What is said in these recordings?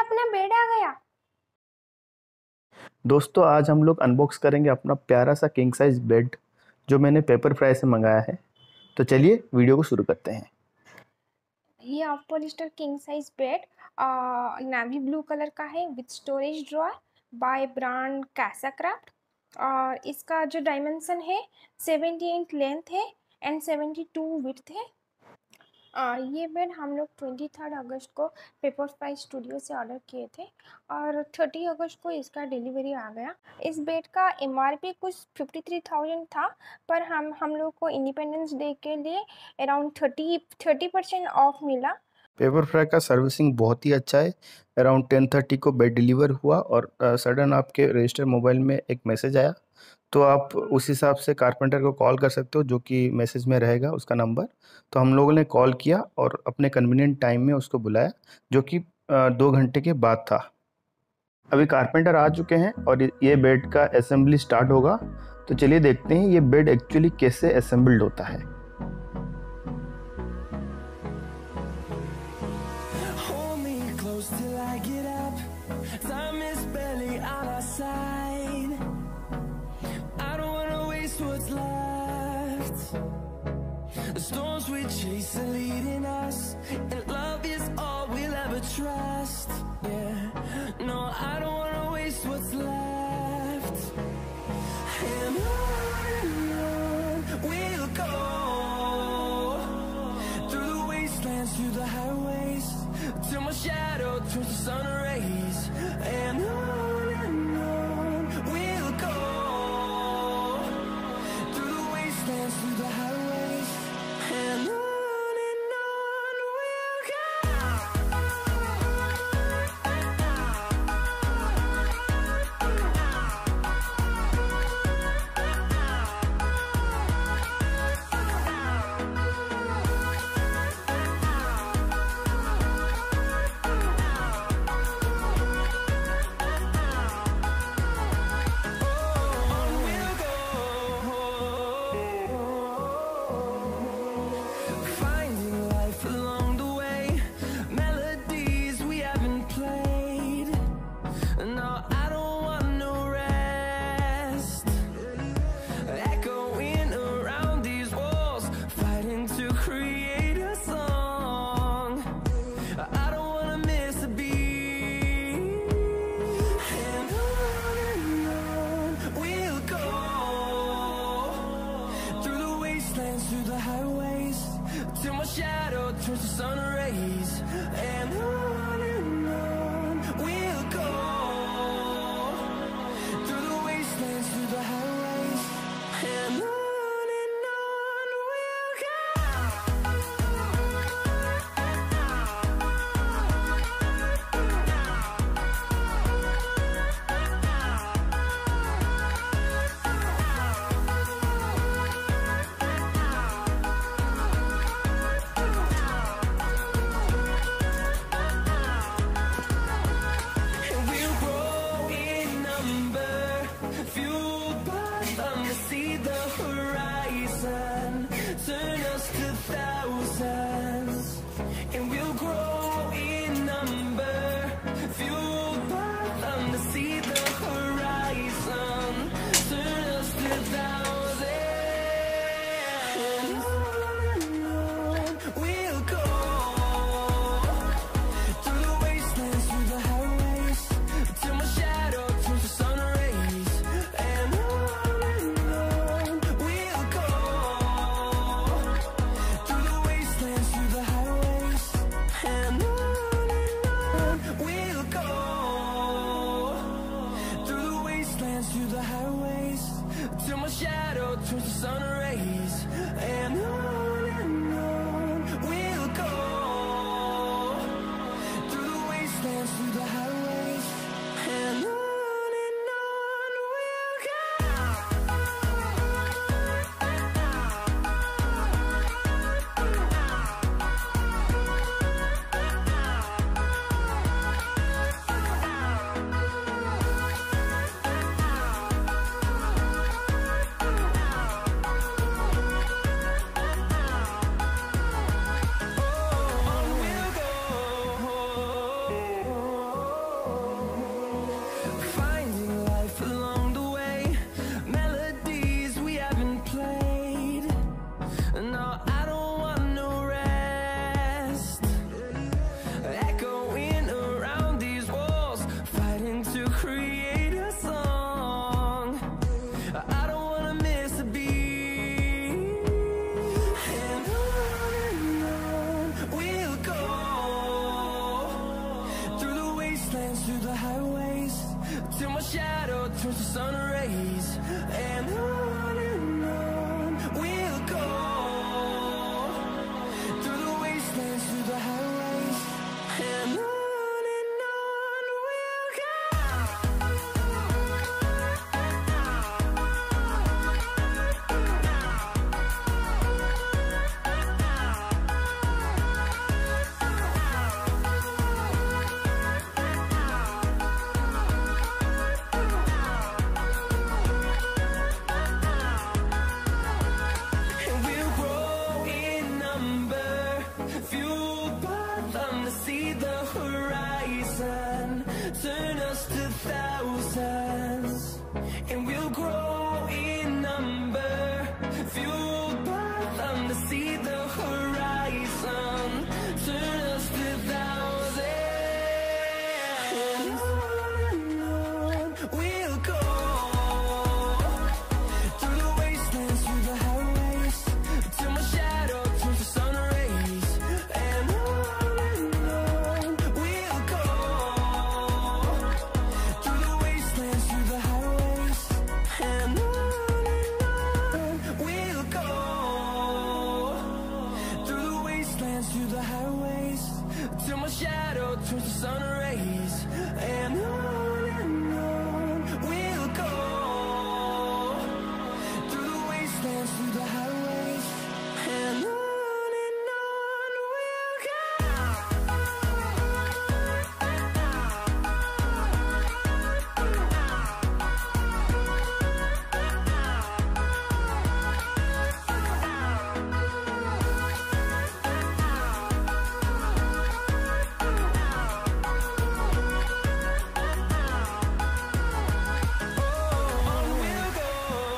अपना बेड आ गया। दोस्तों आज हम लोग अनबॉक्स करेंगे अपना प्यारा सा किंग साइज बेड जो मैंने पेपर फ्राई से मंगाया है। तो चलिए वीडियो को शुरू करते हैं। ये of polyester king size bed navy blue colour का है with storage drawer by brand Casa Craft. और इसका जो डायमेंशन है 78 लेंथ है एंड 72 विड्थ है। ये बेड हम लोग 23 अगस्त को पेपर फ्राई स्टूडियो से ऑर्डर किए थे और 30 अगस्त को इसका डिलीवरी आ गया। इस बेड का MRP कुछ 53,000 था, पर हम लोग को इंडिपेंडेंस डे के लिए अराउंड 30% ऑफ मिला। पेपर फ्राई का सर्विसिंग बहुत ही अच्छा है। अराउंड 10:30 को बेड डिलीवर हुआ और सडन आपके रजिस्टर मोबाइल में एक मैसेज आया, तो आप उस हिसाब से कारपेंटर को कॉल कर सकते हो, जो कि मैसेज में रहेगा उसका नंबर। तो हम लोगों ने कॉल किया और अपने कन्वीनियंट टाइम में उसको बुलाया, जो कि 2 घंटे के बाद था। अभी कारपेंटर आ चुके हैं और ये बेड का असेंबली स्टार्ट होगा। तो चलिए देखते हैं ये बेड एक्चुअली कैसे असेंबल्ड होता है। Till I get up, time is barely on our side. I don't wanna waste what's left. The storms we chase are leading us, and love is all we'll ever trust. Yeah, no, I don't wanna waste what's left. And on we'll go, through the wastelands, through the highways, till my shadow turns to sun rays. And on we'll go, through the wastelands, through the highways. And on we'll go. Through the highways, till my shadow turns to sun rays. And on we'll go, through the wastelands, through the highways. And on we'll go. Turn us to thousands, and we'll grow in number, fueled by them to see the horizon. Turn us to thousands, and on we'll go, through the wastelands, through the highways, till my shadow turns to sun rays. And on we'll go, through the wastelands, through the highways. And on we'll go, through the wastelands, through the highways, till my shadow turns to sun rays. And on we'll go, through the wastelands, through the highways. And on we'll go. On we'll go. through the highways, till my shadow turns to sun rays. And on we'll go, through the wastelands, through the highways. And on we'll go. And we'll grow in number, fueled by them to see the horizon, turn us to thousands. And we'll grow in number, fueled by them to see the horizon, turn us to thousands. And on we'll go, through the wastelands, through the highways, till my shadow turns to sun rays. And on we'll go, through the wastelands, through the highways. And on we'll go, through the wastelands, through the highways, till my shadow turns to sun rays. And on we'll go, through the wastelands, through the highways. And on we'll go. On we'll go,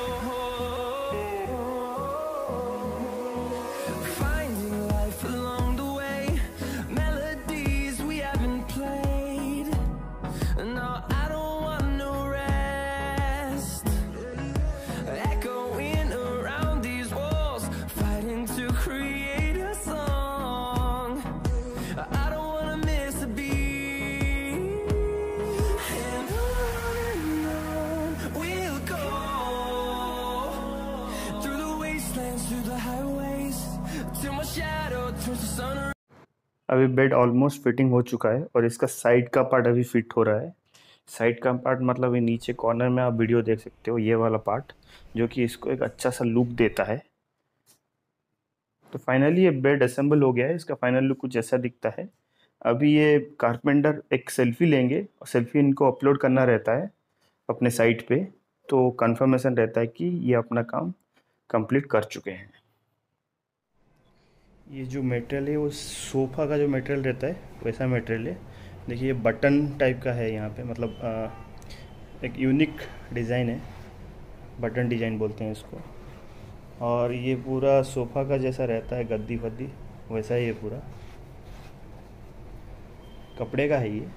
finding life along the way, melodies we haven't played. No, I don't want no rest, echoing around these walls, fighting to create a song. I don't wanna miss a beat. And on we'll go, through the wastelands, through the highways, till my shadow turns to sun. अभी bed almost fitting हो चुका है और इसका side का part अभी fit हो रहा है। साइड का पार्ट मतलब ये नीचे कॉर्नर में आप वीडियो देख सकते हो, ये वाला पार्ट जो कि इसको एक अच्छा सा लुक देता है। तो फाइनली ये बेड असेंबल हो गया है। इसका फाइनल लुक कुछ ऐसा दिखता है। अभी ये कारपेंटर एक सेल्फी लेंगे और सेल्फी इनको अपलोड करना रहता है अपने साइट पे, तो कंफर्मेशन रहता है कि ये अपना काम कंप्लीट कर चुके हैं। ये जो मटेरियल है वो सोफ़ा का जो मटेरियल रहता है वैसा मटेरियल है। देखिए ये बटन टाइप का है यहाँ पे, मतलब एक यूनिक डिज़ाइन है, बटन डिज़ाइन बोलते हैं इसको। और ये पूरा सोफ़ा का जैसा रहता है, गद्दी फद्दी वैसा ही है पूरा, कपड़े का है ये।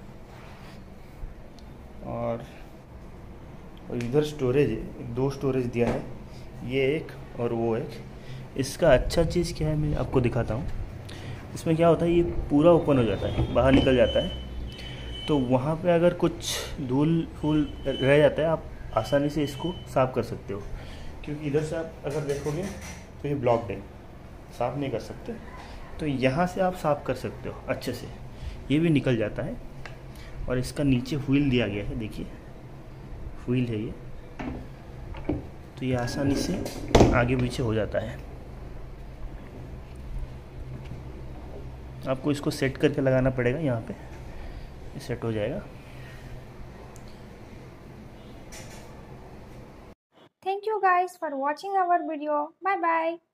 और इधर स्टोरेज है, 2 स्टोरेज दिया है, ये एक और वो एक। इसका अच्छा चीज़ क्या है मैं आपको दिखाता हूँ। इसमें क्या होता है, ये पूरा ओपन हो जाता है, बाहर निकल जाता है, तो वहाँ पे अगर कुछ धूल फूल रह जाता है आप आसानी से इसको साफ़ कर सकते हो। क्योंकि इधर से आप अगर देखोगे तो ये ब्लॉक्ड है, साफ़ नहीं कर सकते, तो यहाँ से आप साफ़ कर सकते हो अच्छे से, ये भी निकल जाता है। और इसका नीचे व्हील दिया गया है, देखिए व्हील है ये, तो ये आसानी से आगे पीछे हो जाता है। आपको इसको सेट करके लगाना पड़ेगा, यहाँ पे ये सेट हो जाएगा। Thank you guys for watching our video. Bye bye.